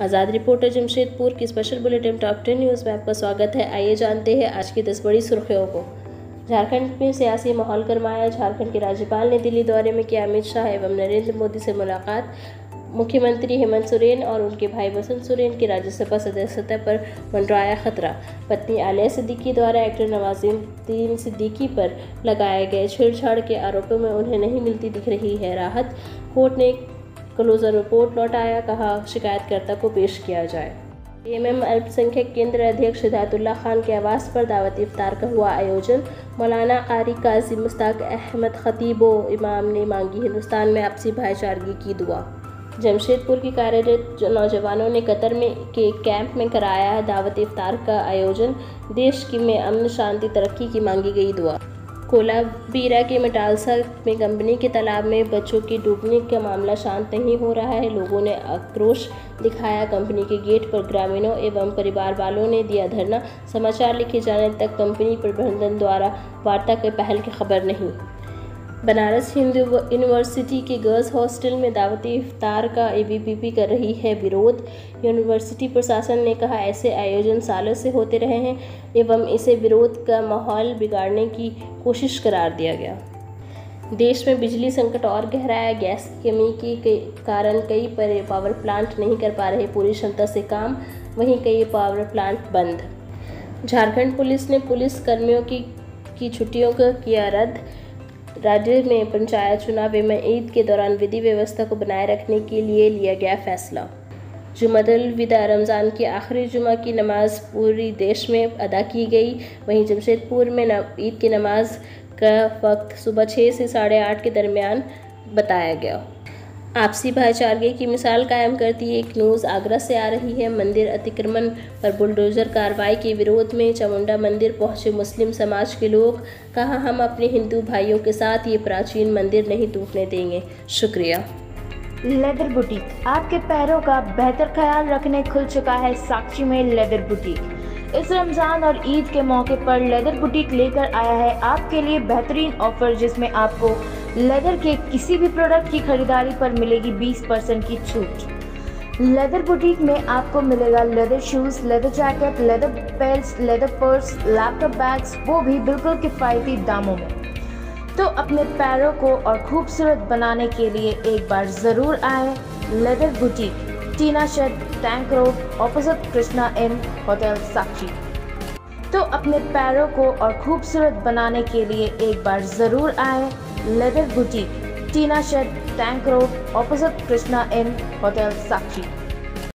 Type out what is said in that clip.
आज़ाद reporter Jamshedpur की special bulletin top 10 news में आपका स्वागत है। आइए जानते हैं आज की 10 बड़ी सुर्खियों को। झारखंड में सियासी माहौल गरमाया। झारखंड के राज्यपाल ने दिल्ली दौरे में किया अमित शाह एवं नरेंद्र मोदी से मुलाकात। मुख्यमंत्री हेमंत सोरेन और उनके भाई बसंत सोरेन की राज्यसभा सदस्यता पर मंडराया खतरा। पत्नी आलिया सिद्दीकी द्वारा एक्टर नवाजुद्दीन सिद्दीकी पर लगाए गए छेड़छाड़ के आरोपों में उन्हें नहीं मिलती दिख रही है राहत। कोर्ट ने क्लोजर रिपोर्ट लौटाया, कहा शिकायतकर्ता को पेश किया जाए। एएमएम अल्पसंख्यक केंद्र अध्यक्ष हिदायतुल्लाह खान के आवास पर दावती इफ्तार का हुआ आयोजन। मौलाना कारी काजी मुश्ताक अहमद खतीब व इमाम ने मांगी हिंदुस्तान में आपसी भाईचारगी की दुआ। जमशेदपुर की कार्यरत नौजवानों ने कतर में के कैंप में कराया दावती इफ्तार का आयोजन। देश में अमन शांति तरक्की की मांगी गई दुआ। कोलाबीरा के मटालसा में कंपनी के तालाब में बच्चों के डूबने का मामला शांत नहीं हो रहा है। लोगों ने आक्रोश दिखाया। कंपनी के गेट पर ग्रामीणों एवं परिवार वालों ने दिया धरना। समाचार लिखे जाने तक कंपनी प्रबंधन द्वारा वार्ता के पहल की खबर नहीं। बनारस हिंदू यूनिवर्सिटी के गर्ल्स हॉस्टल में दावती इफ्तार का एबीवीपी कर रही है विरोध। यूनिवर्सिटी प्रशासन ने कहा ऐसे आयोजन सालों से होते रहे हैं एवं इसे विरोध का माहौल बिगाड़ने की कोशिश करार दिया गया। देश में बिजली संकट और गहराया। गैस की कमी के कारण कई पावर प्लांट नहीं कर पा रहे पूरी क्षमता से काम, वहीं कई पावर प्लांट बंद। झारखंड पुलिस ने पुलिस कर्मियों की छुट्टियों को किया रद्द। राज्य में पंचायत चुनाव एवं ईद के दौरान विधि व्यवस्था को बनाए रखने के लिए लिया गया फैसला। जुमातुल विदा रमज़ान की आखिरी जुमा की नमाज पूरी देश में अदा की गई। वहीं जमशेदपुर में ईद की नमाज का वक्त सुबह 6 से 8:30 के दरमियान बताया गया। आपसी भाईचारगी की मिसाल कायम करती एक न्यूज़ आगरा से आ रही है। मंदिर अतिक्रमण पर बुलडोजर कार्रवाई के विरोध में चामुंडा मंदिर पहुंचे मुस्लिम समाज के लोग। कहा हम अपने हिंदू भाइयों के साथ ये प्राचीन मंदिर नहीं टूटने देंगे। शुक्रिया। लेदर बुटीक, आपके पैरों का बेहतर ख्याल रखने खुल चुका है साक्षी में लेदर बुटीक। इस रमज़ान और ईद के मौके पर लेदर बुटीक लेकर आया है आपके लिए बेहतरीन ऑफर, जिसमें आपको लेदर के किसी भी प्रोडक्ट की खरीदारी पर मिलेगी 20% की छूट। लेदर बुटीक में आपको मिलेगा leather shoes, leather jacket, leather belt, leather purse, laptop bags, वो भी बिल्कुल किफ़ायती दामों में। तो अपने पैरों को और खूबसूरत बनाने के लिए एक बार ज़रूर आए leather boutique, Tina shed, tank road, opposite Krishna inn hotel Sakshi. तो अपने पैरों को और खूबसूरत बनाने के लिए एक बार ज़रूर आए leather boutique, Tina shed, tank road, opposite Krishna inn hotel साक्षी।